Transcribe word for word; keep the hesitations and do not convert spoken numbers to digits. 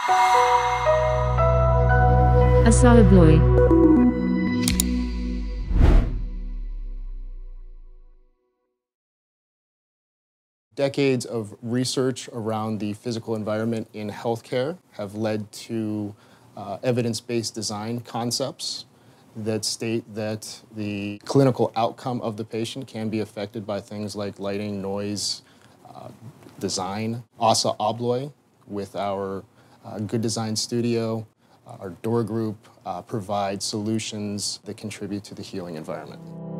ASSA ABLOY. Decades of research around the physical environment in healthcare have led to uh, evidence-based design concepts that state that the clinical outcome of the patient can be affected by things like lighting, noise, uh, design. ASSA ABLOY, with our uh, Good Design Studio, uh, our door group, uh, provides solutions that contribute to the healing environment.